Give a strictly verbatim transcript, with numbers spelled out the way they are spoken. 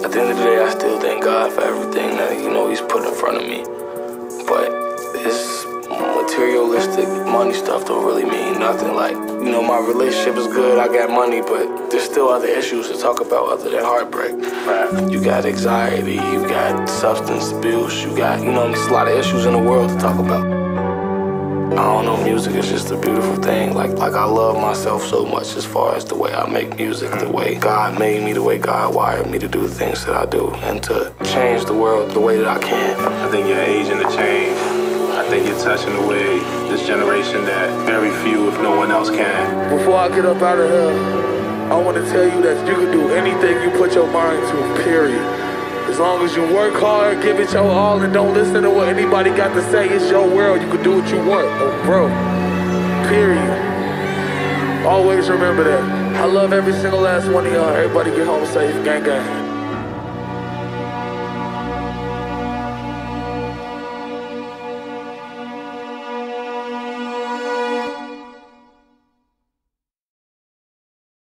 At the end of the day, I still thank God for everything that, you know, he's put in front of me. But this materialistic money stuff don't really mean nothing. Like, you know, my relationship is good, I got money, but there's still other issues to talk about other than heartbreak. Right. You got anxiety, you got substance abuse, you got, you know, there's a lot of issues in the world to talk about. I don't know, music is just a beautiful thing. Like, like I love myself so much as far as the way I make music, the way God made me, the way God wired me to do the things that I do, and to change the world the way that I can. I think you're aging to change. I think you're touching the way this generation that very few, if no one else, can. Before I get up out of here, I want to tell you that you can do anything you put your mind to, period. As long as you work hard, give it your all, and don't listen to what anybody got to say. It's your world. You can do what you want, oh, bro. Period. Always remember that. I love every single last one of y'all. Everybody get home safe. Gang, gang.